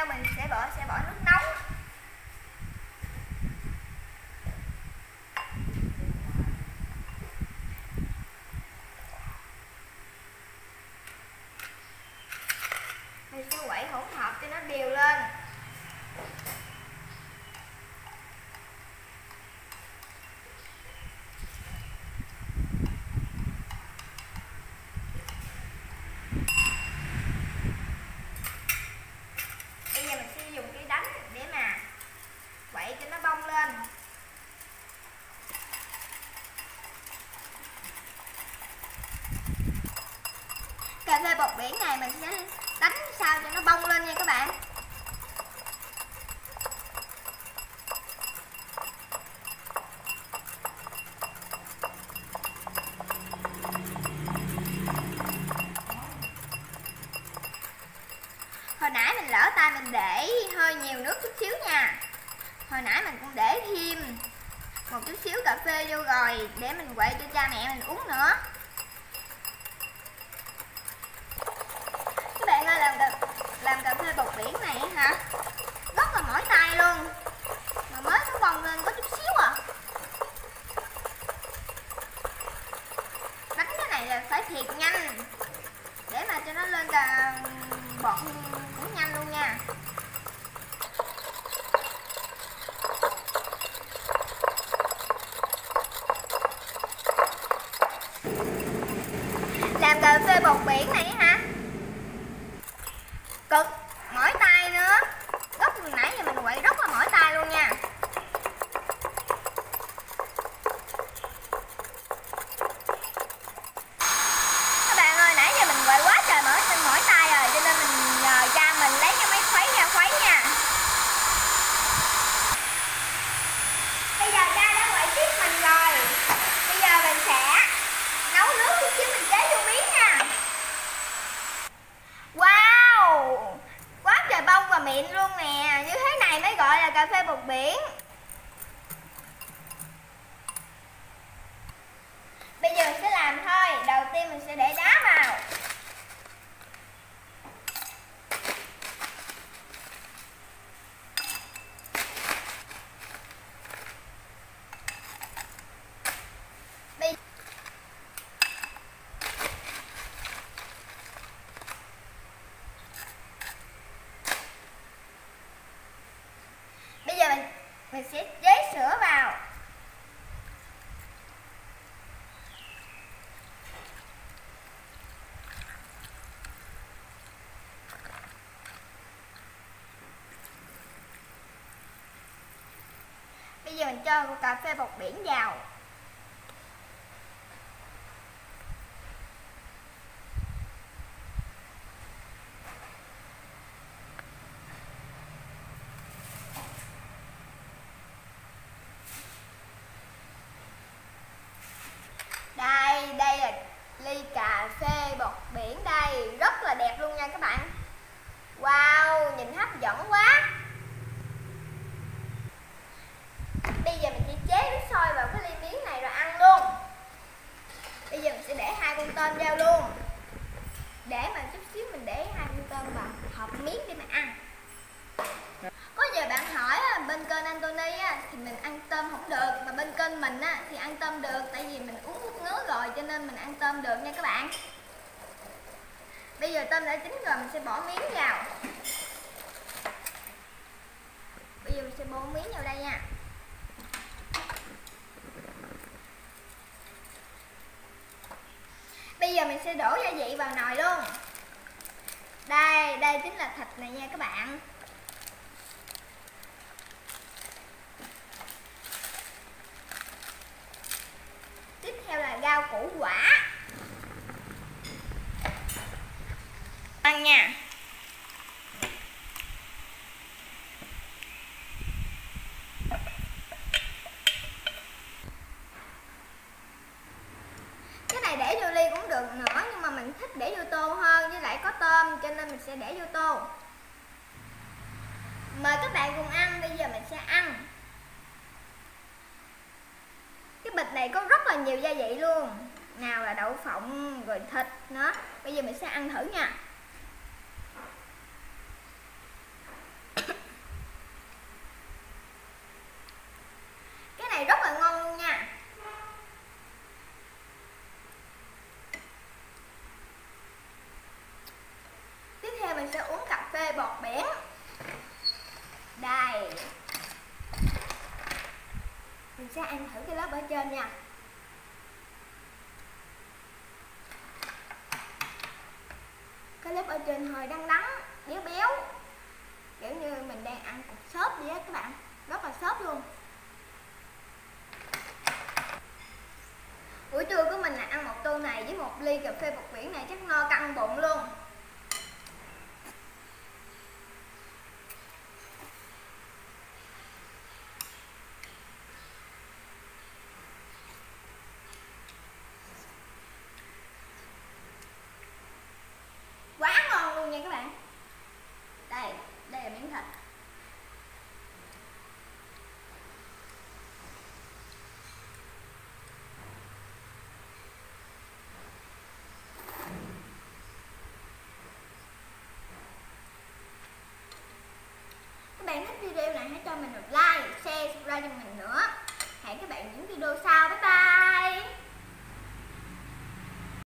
mình sẽ bỏ nước nóng. Mình sẽ quậy hỗn hợp cho nó đều lên. Bây giờ mình sẽ dùng cái đánh để mà quậy cho nó bong lên. Cà phê bột biển này mình sẽ đánh sao cho nó bong lên nha các bạn. Hồi nãy mình lỡ tay mình để hơi nhiều nước chút xíu nha. Hồi nãy mình cũng để thêm một chút xíu cà phê vô rồi để mình quậy cho cha mẹ mình uống nữa. Các bạn ơi, làm cà phê bột biển này hả, rất là mỏi tay luôn, mà mới nó bong lên có chút xíu à. Đánh cái này là phải thiệt nhanh để mà cho nó lên cả bọt cũng nhanh luôn nha. Làm cà phê bột biển này hả, cực mỏi tay nữa. Lúc nãy giờ mình quậy rất là mỏi tay luôn nha. Các bạn ơi, nãy giờ mình quậy quá trời mỏi tay rồi, cho nên mình nhờ cha mình lấy cái máy khuấy ra khuấy nha. Bây giờ cha đã quậy tiếp mình rồi. Bây giờ mình sẽ nấu nước chút xíu, mình chế vô miếng nha. Wow, quá trời bông và mịn luôn nè. Như thế này mới gọi là cà phê bột biển. Bây giờ mình sẽ làm thôi. Đầu tiên mình sẽ để đá vào. Bây giờ mình sẽ chế sữa vào. Bây giờ mình cho cà phê bột biển vào. Đây là ly cà phê bột biển đây, rất là đẹp luôn nha các bạn. Wow, nhìn hấp dẫn quá. Bây giờ mình sẽ chế nước sôi vào cái ly miếng này rồi ăn luôn. Bây giờ mình sẽ để 2 con tôm vào luôn. Để mà chút xíu mình để 2 con tôm vào hộp miếng để mà ăn. Có giờ bạn hỏi bên kênh Anthony thì mình ăn tôm không được, mà bên kênh mình thì ăn tôm được, tại vì mình uống thuốc ngứa rồi cho nên mình ăn tôm được nha các bạn. Bây giờ tôm đã chín rồi, mình sẽ bỏ miếng vào. Bây giờ mình sẽ bỏ miếng vào đây nha. Bây giờ mình sẽ đổ gia vị vào nồi luôn. Đây chính là thịt này nha các bạn. Tiếp theo là rau củ quả. Ăn nha. Cái này để vô ly cũng được nữa, nhưng mà mình thích để vô tô hơn, với lại có tôm cho nên mình sẽ để vô tô. Mời các bạn cùng ăn. Bây giờ mình sẽ ăn. Cái bịch này có rất là nhiều gia vị luôn. Nào là đậu phộng rồi thịt nữa. Bây giờ mình sẽ ăn thử nha. mình sẽ ăn thử cái lớp ở trên nha. Cái lớp ở trên hơi đắng đắng, béo béo, kiểu như mình đang ăn cục xốp vậy á các bạn, rất là xốp luôn. Buổi trưa của mình là ăn một tô này với một ly cà phê bột biển này chắc no căng bụng luôn. Quá ngon luôn nha các bạn. Đây là miếng thịt. Các bạn thích video này hãy cho mình một like, share, subscribe cho mình nữa. Hẹn các bạn những video sau. Bye bye.